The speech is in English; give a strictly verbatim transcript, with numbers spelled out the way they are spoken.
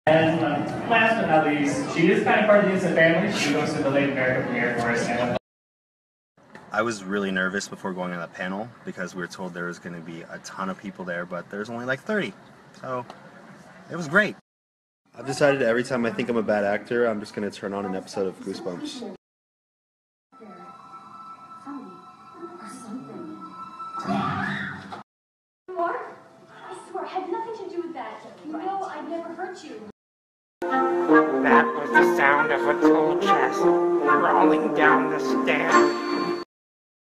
And um, last but not least, she is kind of part of the instant family. She goes to the late America premiere for us. And I was really nervous before going on that panel because we were told there was going to be a ton of people there, but there's only like thirty. So it was great. I've decided every time I think I'm a bad actor, I'm just going to turn on an episode of Goosebumps. I swear, I had nothing to do with that. You know, I never hurt you. That was the sound of a tool chest rolling down the stairs.